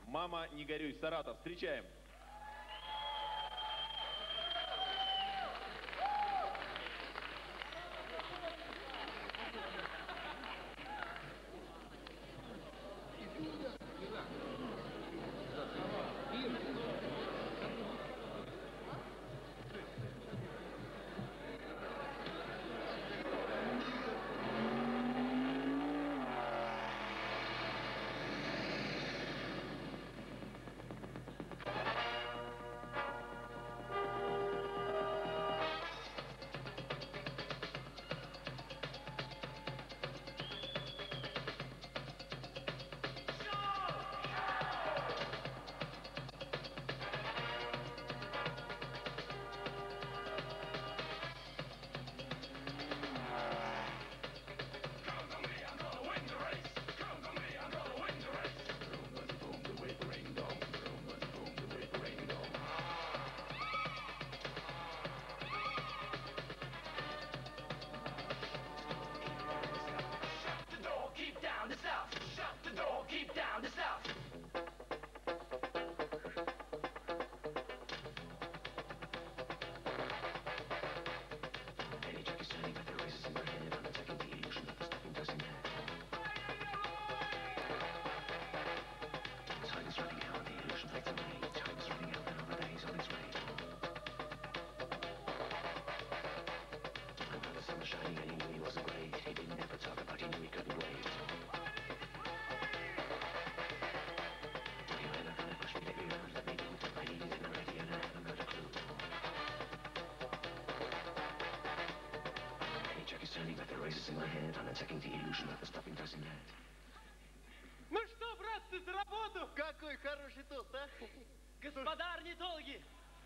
«Мама, не горюй», Саратов. Встречаем. Ну что, братцы, за работу? Какой хороший тост, а? Господа орнитологи!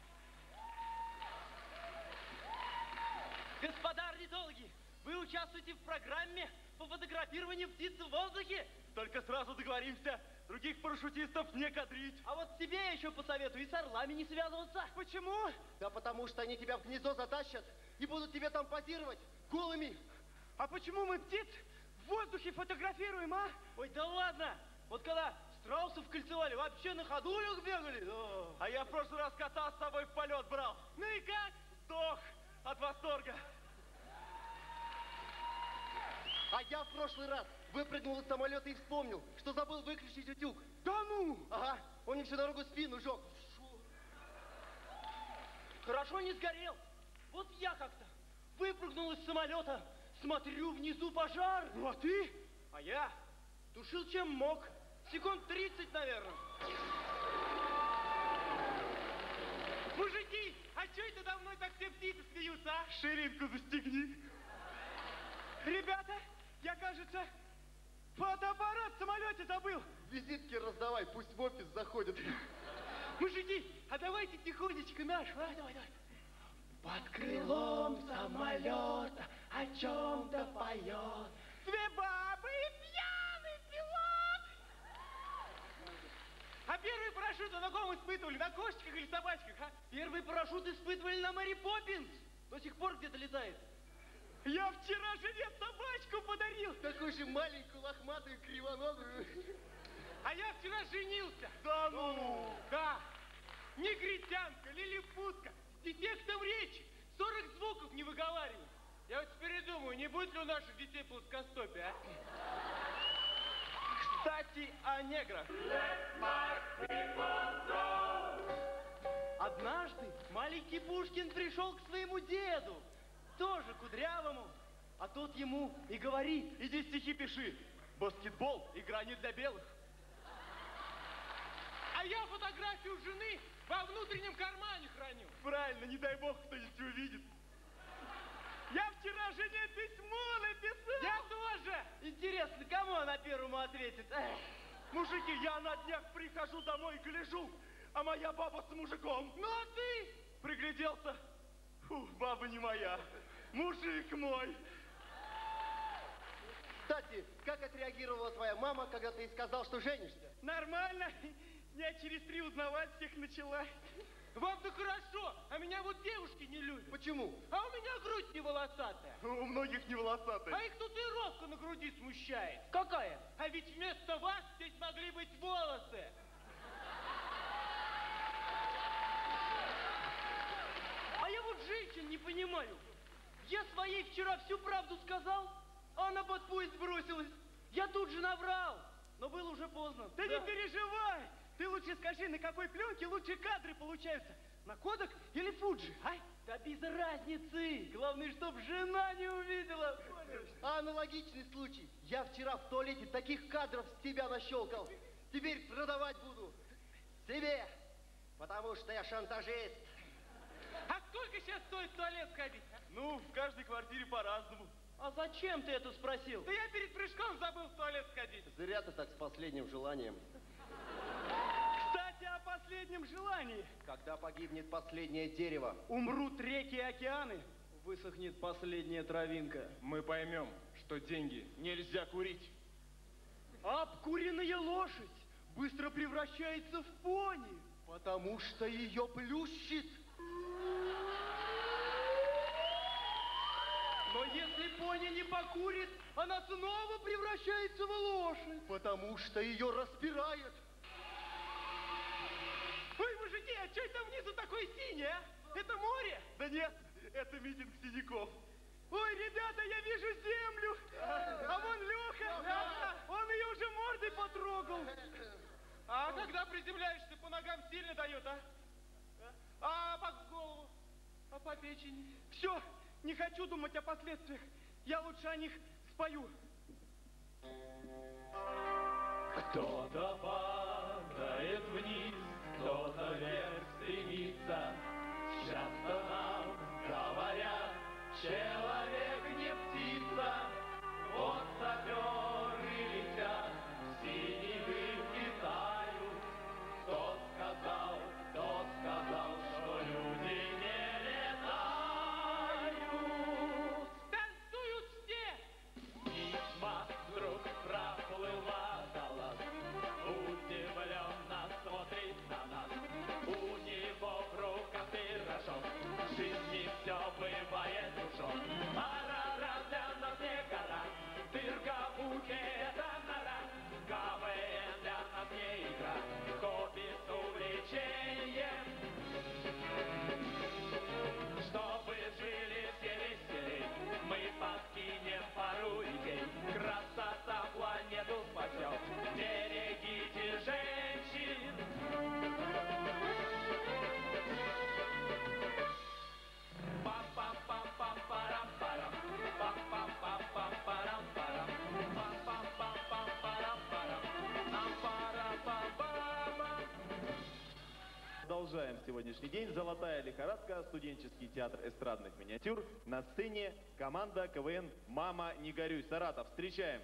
Господа орнитологи! Вы участвуете в программе по фотографированию птиц в воздухе? Только сразу договоримся, других парашютистов не кадрить. А вот тебе я еще посоветую и с орлами не связываться. Почему? Да потому что они тебя в гнездо затащат и будут тебе там позировать голыми. А почему мы птиц в воздухе фотографируем, а? Ой, да ладно! Вот когда страусов кольцевали, вообще на ходулях бегали. Да. А я в прошлый раз кота с собой в полет брал. Ну и как? Сдох от восторга. А я в прошлый раз выпрыгнул из самолета и вспомнил, что забыл выключить утюг. Да ну! Ага, он мне всю дорогу спину жег. Хорошо не сгорел. Вот я как-то выпрыгнул из самолета, смотрю, внизу пожар. Ну а ты? А я тушил чем мог. Секунд 30, наверное. Мужики, а что это давно так все птицы смеются, а? Ширинку застегни. Ребята, я, кажется, фотоаппарат в самолете забыл. Визитки раздавай, пусть в офис заходят. Мужики, а давайте тихонечко наш, а? Давай. Под крылом самолета о чем-то поет. Две бабы и пьяный пилот. А первый парашют на ком испытывали? На кошечках или собачках, а? Первый парашют испытывали на Мэри Поппинс. До сих пор где-то летает. Я вчера жене собачку подарил. Такую же маленькую, лохматую, кривоногую. А я вчера женился. Да ну? Да. Негритянка, лилипутка, с дефектом речи. 40 звуков не выговаривает. Я вот теперь и думаю, не будет ли у наших детей плоскостопия, а? Кстати, о неграх. Однажды маленький Пушкин пришел к своему деду, тоже кудрявому, а тот ему и говорит: иди стихи пиши. Баскетбол – игра не для белых. А я фотографию жены во внутреннем кармане храню. Правильно, не дай бог кто-нибудь увидит. Я вчера жене письмо написал. Я тоже. Интересно, кому она первому ответит? Эх. Мужики, я на днях прихожу домой и гляжу, а моя баба с мужиком. Ну а ты? Пригляделся. Фу, баба не моя. Мужик мой. Кстати, как отреагировала твоя мама, когда ты ей сказал, что женишься? Нормально. Я через 3 узнавать всех начала. Вам-то хорошо, а меня вот девушки не любят. Почему? А у меня грудь не волосатая. У многих не волосатая. А их татуировка на груди смущает. Какая? А ведь вместо вас здесь могли быть волосы. Попечин не понимаю. Я своей вчера всю правду сказал, а она под поезд бросилась. Я тут же наврал, но было уже поздно. Да не переживай! Ты лучше скажи, на какой пленке лучшие кадры получаются? На Кодак или Фуджи, а? Да без разницы. Главное, чтоб жена не увидела. Аналогичный случай. Я вчера в туалете таких кадров с тебя нащелкал. Теперь продавать буду себе, потому что я шантажист. А сколько сейчас стоит в туалет сходить? Ну, в каждой квартире по-разному. А зачем ты это спросил? Да я перед прыжком забыл в туалет сходить. Зря ты так с последним желанием. Кстати, о последнем желании. Когда погибнет последнее дерево, Умрут реки и океаны, высохнет последняя травинка. Мы поймем, что деньги нельзя курить. А обкуренная лошадь быстро превращается в пони. потому что ее плющит. Но если пони не покурит, она снова превращается в лошадь. Потому что ее распирает. Ой, мужики, а что это внизу такое синее, а? Это море? Да нет, это митинг синяков. Ой, ребята, я вижу землю. А вон Леха, он ее уже мордой потрогал. А когда приземляешься, по ногам сильно дает, а? А по голову? А по печени? Все, не хочу думать о последствиях. Я лучше о них спою. Кто-то падает вниз, кто-то вверх стремится. Часто нам говорят, человек не птица. Вот саперы летят, в синей дымке тают. Кто сказал, что люди не летают? Танцуют все! Мимо вдруг проплыла Даллас, удивленно смотрит на нас. У него в руках пирожок, в жизни все бывает ужом. Арарат для нас не гора, Дыргавухе это нора. КВН для нас не игра, хобби с увлечением. Чтобы жили все веселей, мы подкинем пару идей. Красота планету спасет, берегите женщин. Пам-пам-пам-пам-парам-парам, пам-пам-пам-пам-парам-парам, пам-пам-пам-пам-парам-парам, пам-парам-пам-пам. Продолжаем сегодняшний день. «Золотая лихорадка», студенческий театр эстрадных миниатюр. На сцене команда КВН «Мама, не горюй», Саратов. Встречаем.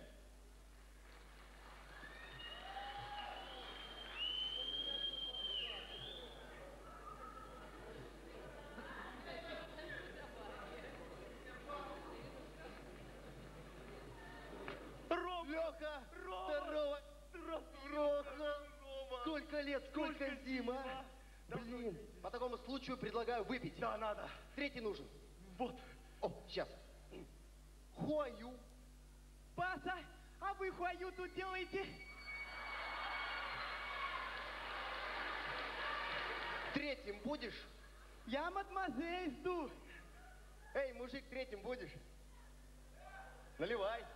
Леха, здорово. Роха. Сколько лет, сколько зим, а? Блин, по такому случаю предлагаю выпить. Да, надо. Третий нужен. Вот. О, сейчас. Хуаю. Паса, а вы хуаю тут делаете? Третьим будешь? Я мадемуазель жду. Эй, мужик, третьим будешь? Наливай.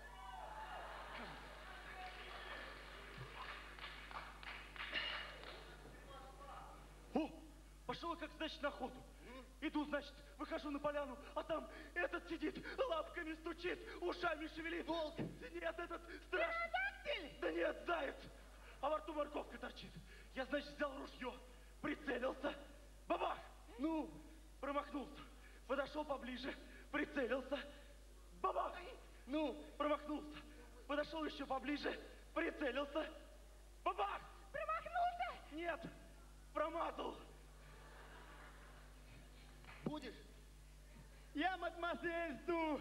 О, пошел, как значит, на охоту. Иду, значит, выхожу на поляну, а там этот сидит, лапками стучит, ушами шевелит. Волк. Нет, этот страшный. Да нет, заяц. А во рту морковка торчит. Я, значит, взял ружье, прицелился. Бабах! Ну, промахнулся. Подошел поближе, прицелился. Бабах! Ну, промахнулся. Подошел еще поближе, прицелился. Бабах! Промахнулся? Нет, промазал. Будешь? Я мадемуазель жду.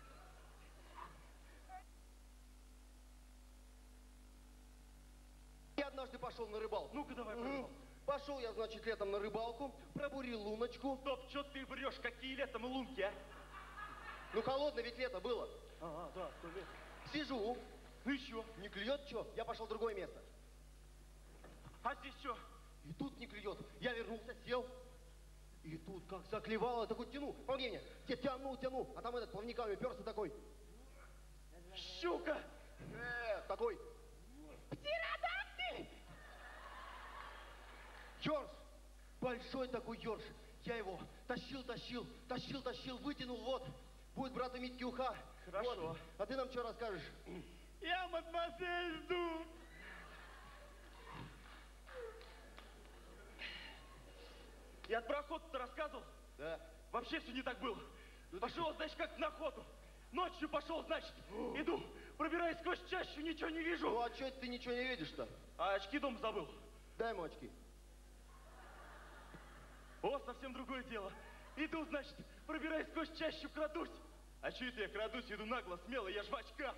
Я однажды пошел на рыбалку. Ну-ка давай, пожалуйста. Пошел я, значит, летом на рыбалку, пробурил луночку. Стоп, что ты врешь? Какие летом лунки, а? Ну, холодно ведь лето было. Ага, да, 100 лет. Сижу, Ну еще. не клюет, что? Я пошел в другое место. А здесь что? И тут не клюет. Я вернулся, сел. И тут как заклевало, такой тяну, помоги мне, я тяну, а там этот плавниками уперся такой. Щука! Такой. Птеродактиль! Ёрш! Большой такой ёрш. Я его тащил, вытянул, вот. Будет брата Митки уха. Хорошо. Вот. А ты нам что расскажешь? Я мадемуазель жду. Я про охоту-то рассказывал? Да. Вообще все не так было. Пошел, значит, как на охоту. Ночью пошел, значит, иду, пробираясь сквозь чащу, ничего не вижу. Ну а чё ты ничего не видишь-то? А очки дома забыл. Дай ему очки. О, совсем другое дело. Иду, значит, пробираясь сквозь чащу, крадусь. А чё это я крадусь, иду нагло, смело, я ж в очках.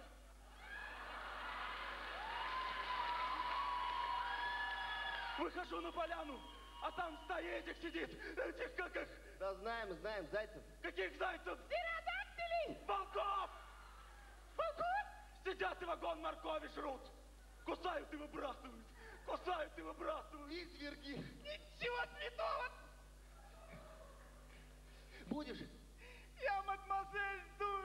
Выхожу на поляну, а там стая этих сидит. Этих как их? Да знаем, зайцев. Каких зайцев? Птеродактилей! Волков! Волков? Сидят и вагон моркови жрут. Кусают и выбрасывают. Кусают и выбрасывают. Изверги. Ничего святого! Будешь? Я мадемуазель жду.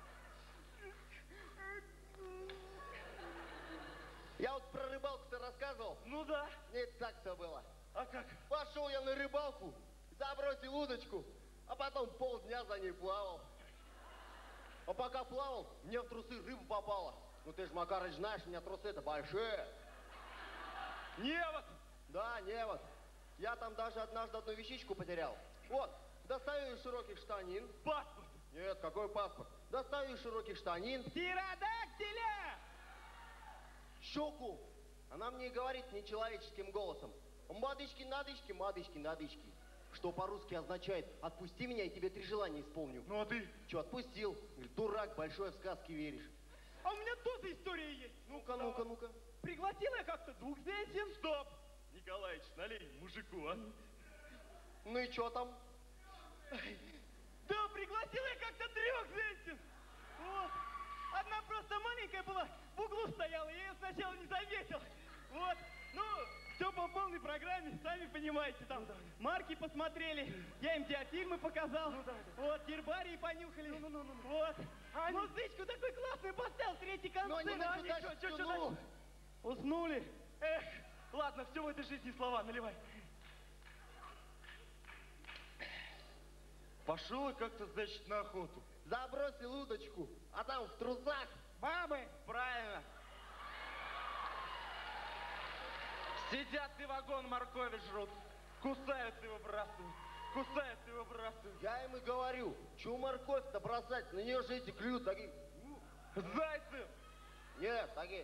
Я вот про рыбалку-то рассказывал. Ну да. Нет, так все было. А как? Пошел я на рыбалку, забросил удочку, а потом полдня за ней плавал. А пока плавал, мне в трусы рыба попала. Ну ты ж, Макарыч, знаешь, у меня трусы-то большие. Невод! Да, невод. Я там даже однажды одну вещичку потерял. Вот, достаю из широких штанин. Паспорт! Нет, какой паспорт? Достаю из широких штанин. Птеродактиля! Щеку. Она мне говорит нечеловеческим голосом. Мадычки, надычки, мадычки, надычки. Что по-русски означает «отпусти меня, и тебе 3 желания исполню». Ну а ты? Че, отпустил? Говорит, дурак, большой в сказки веришь. А у меня тоже история есть. Ну-ка, ну-ка, ну-ка. Пригласил я как-то 2 женщин. Стоп! Николаич, налей мужику, а? Ну и что там? Да, пригласил я как-то 3 женщин. Вот. Одна просто маленькая была, в углу стояла, я ее сначала не заметил. Вот. Ну, все по полной программе, сами понимаете, там марки посмотрели, я им диафильмы показал, вот, гербарии понюхали, вот. А музычку такой классную поставил, 3-й концерт. Ну они на чё, чё, чё, ну. Уснули. Эх, ладно, все в этой жизни слова, наливай. Пошел я как-то, значит, на охоту. Забросил удочку, а там в трусах. Бабы. Правильно. Сидят и вагон моркови жрут. Кусают и выбрасывают. Кусают и выбрасывают. Я им и говорю, чё морковь-то бросать, на нее же эти клюют такие. Зайцы! Нет, такие.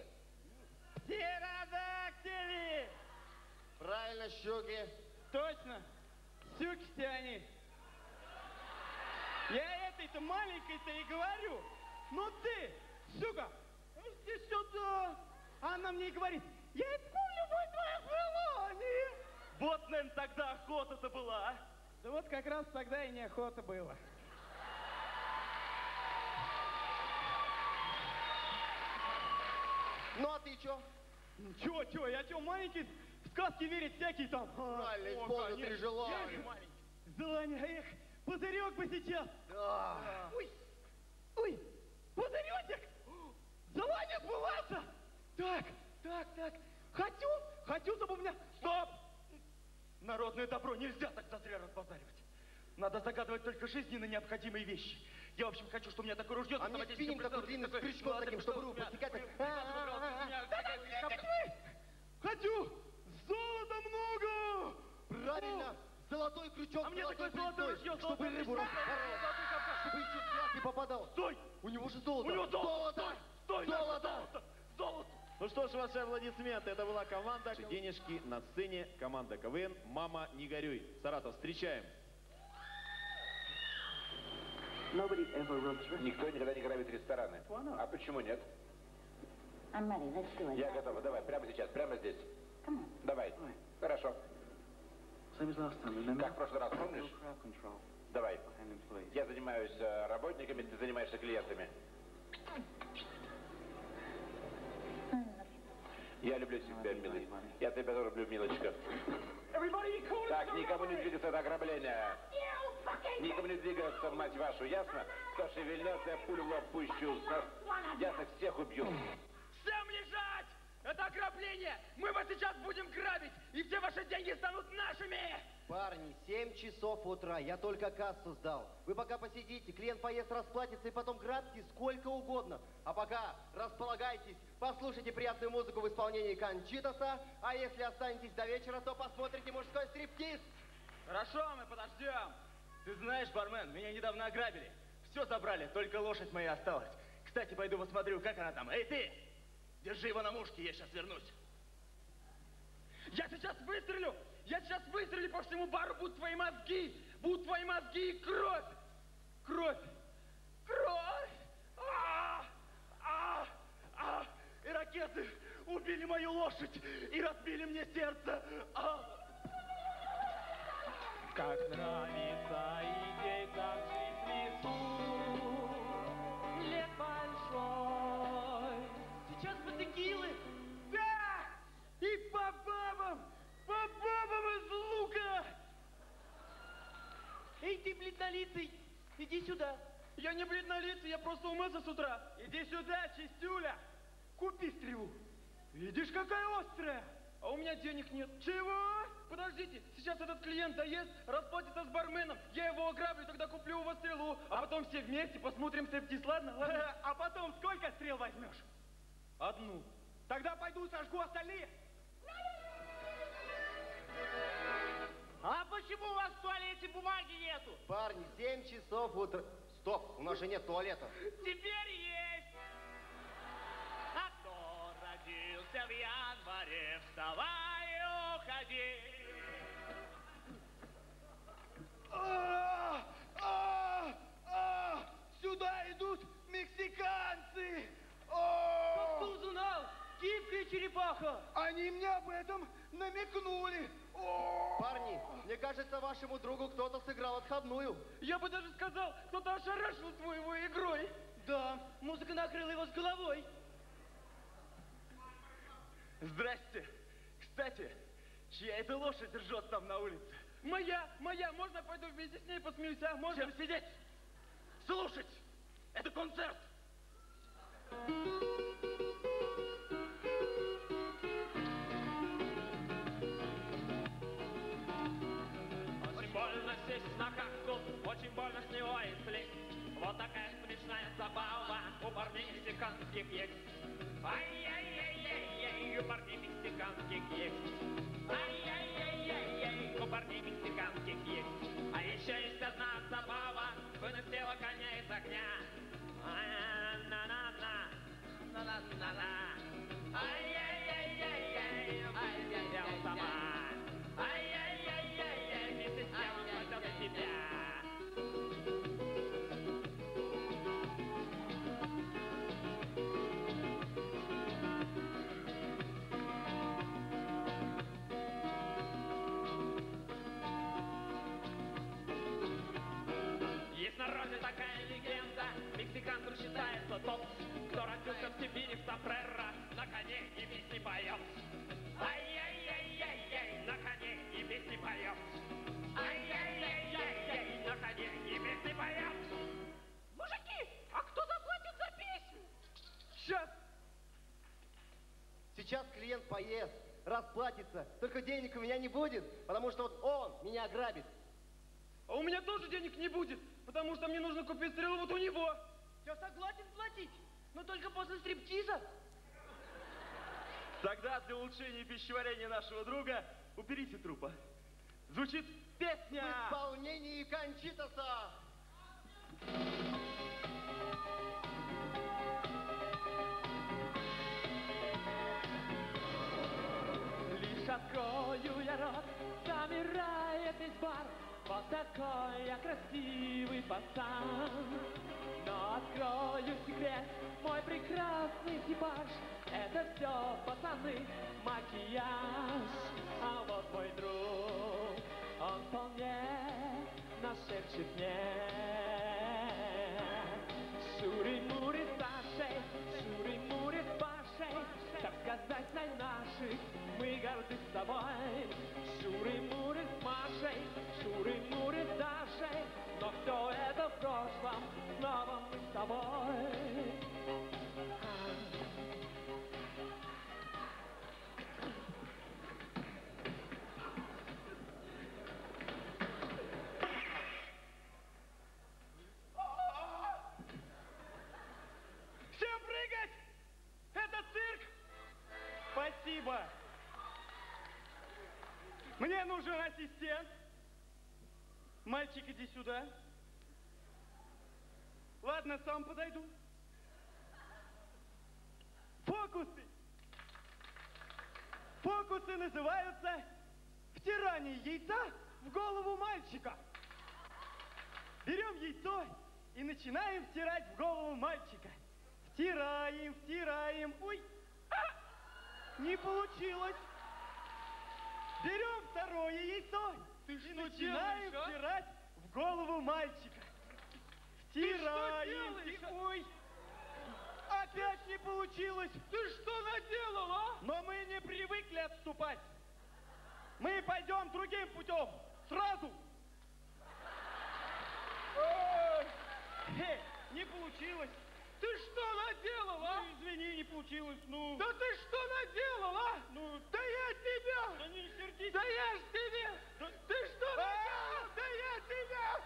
Птеродактили. Правильно, щеки. Точно. Щуки-то они. Я этой-то маленькой-то и говорю. Ну ты, щука, иди сюда. А она мне и говорит, я исполню любое твое желание. Вот, наверное, тогда охота-то была, а? Да вот как раз тогда и неохота было. Ну а ты чё? Чё, я чё, маленький, в сказки верить всякие там. Правильно, исполнил 3 желания. Желание, эх, пузырек бы сейчас. Да. Ой, пузыречек! Желание сбываться! Так. Хочу, чтобы у меня... Стоп! Народное добро нельзя так зазря разбазаривать. Надо загадывать только жизненно необходимые вещи. Я, в общем, хочу, чтобы у меня такое ружье... А мне спиннинг такой длинный, с крючком таким, чтобы руку подсекать. Хочу! Золота много! Правильно! Золотой крючок, А мне золотой такое золотое бритвой, ружье, чтобы золотой рыбу крючок, распорол, золотой капкан. чтобы еще в глаз не попадал. Стой! У него же золото! У него золото! Золото! Стой! Золото! Золото! Ну что ж, ваши аплодисменты. Это была команда «Денежки» на сцене. Команда КВН «Мама, не горюй». Саратов, встречаем. Никто никогда не грабит рестораны. А почему нет? I'm ready. Let's do it. Я готова. Давай, прямо сейчас, прямо здесь. Come on. Давай. Хорошо. Как в прошлый раз, помнишь? Давай. Я занимаюсь работниками, ты занимаешься клиентами. Я люблю тебя, милый. Я тебя тоже люблю, милочка. Так, никому не двигаться, это ограбление. Никому не двигаться, мать вашу, ясно? Кто шевельнется, я пулю в лоб пущу. Ясно, всех убью. Всем лежать! Это ограбление! Мы вас сейчас будем грабить, и все ваши деньги станут нашими! Парни, 7 часов утра, я только кассу сдал. Вы пока посидите, клиент поест, расплатится, и потом грабьте сколько угодно. А пока располагайтесь, послушайте приятную музыку в исполнении Кончитоса, а если останетесь до вечера, то посмотрите мужской стриптиз. Хорошо, мы подождем. Ты знаешь, бармен, меня недавно ограбили. Все забрали, только лошадь моя осталась. Кстати, пойду посмотрю, как она там. Эй, ты! Держи его на мушке, я сейчас вернусь. Я сейчас выстрелю! Я сейчас выстрелю, по всему бару будут твои мозги! Будут твои мозги и кровь! Кровь! Кровь! Ирокезы убили мою лошадь и разбили мне сердце. Как нравится индейцам жить в лесу, лес большой. Сейчас по текилы! Да! И по бабам из лука! Эй, ты бледнолицый, иди сюда. Я не бледнолицый, я просто умылся с утра. Иди сюда, чистюля. Купи стрелу. Видишь, какая острая. А у меня денег нет. Чего? Подождите, сейчас этот клиент доест, расплатится с барменом. Я его ограблю, тогда куплю у вас стрелу. А потом все вместе посмотрим стриптиз, ладно? А потом сколько стрел возьмешь? Одну. Тогда пойду сожгу остальные. А почему у вас в туалете бумаги нету? Парни, 7 часов утра. Стоп, у нас же нет туалета. Теперь есть. А кто родился в январе, вставай и уходи. Сюда идут мексиканцы! Кто узнал? Гибкая черепаха. Они мне об этом намекнули. Парни, мне кажется, вашему другу кто-то сыграл отходную. Я бы даже сказал, кто-то ошарашил твоего игрой. Да, музыка накрыла его с головой. Здрасте. Кстати, чья это лошадь ржет там на улице? Моя. Можно пойду вместе с ней посмеюсь, а? Можно? Всем сидеть, слушать. Это концерт. Очень больно сесть на кактус, очень больно с него и слезть. Вот такая смешная забава у парней мексиканских есть. Ай-яй-яй-яй-яй, у парней мексиканских есть. Ай-яй-яй-яй-яй, у парней мексиканских есть. А еще есть одна забава, вынуть тело коня из огня. На-на-на, на-на-на-на. Ай-яй-яй-яй-яй, ай-яй-яй, сама. Ай-яй-яй-яй-яй, вместе с тем он пойдет на тебя. Есть в народе такая легенда, мексиканцем считается тот, кто родился в Сибири, в Сомбреро, на коне и песни поет. Ай-яй-яй-яй-яй, на коне и песни поет. Ай-яй-яй-яй-яй, на коне и песни поет. Мужики, а кто заплатит за песню? Сейчас. Сейчас клиент поест, расплатится, только денег у меня не будет, потому что вот он меня ограбит. А у меня тоже денег не будет, потому что мне нужно купить стрелу вот у него. Я согласен платить, но только после стриптиза. Тогда для улучшения пищеварения нашего друга уберите трупа. Звучит песня. В исполнении Кончитоса. Лишь открою я рот, замирает весь бар. Вот такой я красивый пацан. Но открою секрет, мой прекрасный типаж. Это все, пацаны, макияж. А вот мой друг, он вполне нашепчет мне. Шури-мури с Сашей, шури-мури с Пашей. Так сказать, наших, мы горды собой. Шури-мури с Машей. Мне нужен ассистент. Мальчик, иди сюда. Ладно, сам подойду. Фокусы. Фокусы называются втирание яйца в голову мальчика. Берем яйцо и начинаем втирать в голову мальчика. Втираем, втираем. Ой, не получилось. Берем второе яйцо и начинаем втирать в голову мальчика. Втираем. Ой, опять не получилось. Ты что наделал, а? Но мы не привыкли отступать. Мы пойдем другим путем. Сразу. Не получилось. Ты что наделал, а? Ну, извини, не получилось, ну. Да ты что наделал, а? Ну. Да я тебя! Да не сердись. Да я ж тебе! Да. Ты что наделал? Да я тебя!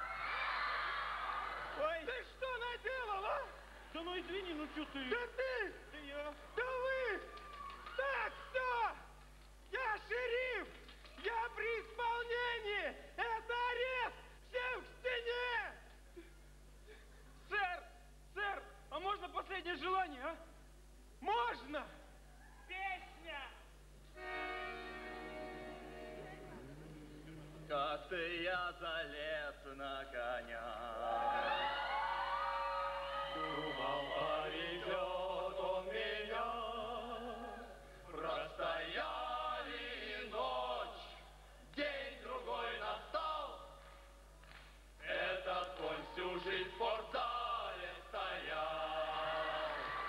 Ой. Ты что наделал, а? Да ну извини, ну что ты? Да ты! Да я. Да вы! Так, все! Я шериф! Я при исполнении! Это арест! Всем к стене! Сэр, а можно последнее желание, а? Можно! Песня! Как-то я залез на коня. Думал, повезет он меня. Простояли ночь, день другой настал. Этот конь всю жизнь в спортзале стоял.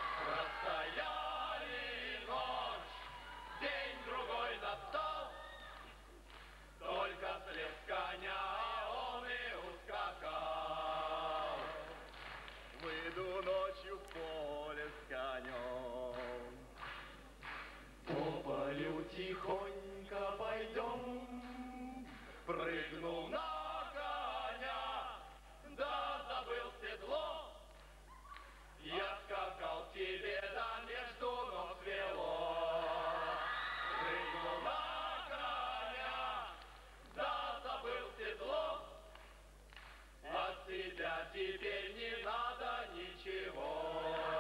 Простояли ночь, день другой настал. Только слез с коня он и ускакал. Выйду ночью в поле с конем. По полю тихонько пойдем. Прыгнул на коня, да забыл седло. Я скакал к тебе, да между ног свело. Прыгнул на коня, да забыл седло. От тебя теперь не надо ничего.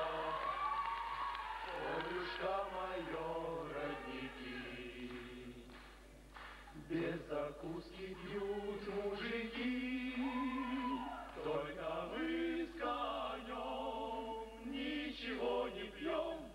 Полюшка мое, родники, без закуски пьют мужики. Только мы с конем ничего не пьем,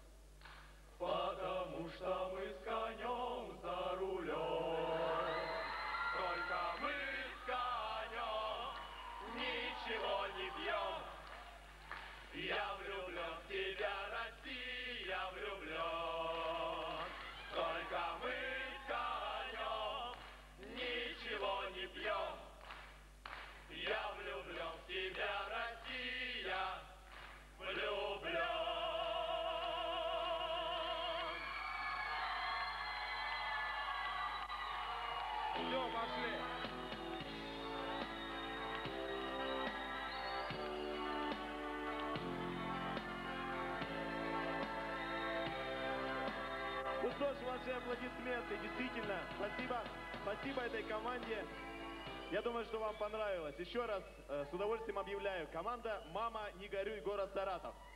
потому что мы с конем за рулем. Только мы с конем ничего не пьем. Я влюблен в тебя, Россия, влюблен. Только мы с конем ничего не пьем. Я влюблен в тебя, Россия, влюблен. Все, пошли. Ну что ж, ваши аплодисменты. Действительно, спасибо этой команде. Я думаю, что вам понравилось. Еще раз с удовольствием объявляю. Команда «Мама, не горюй», город Саратов.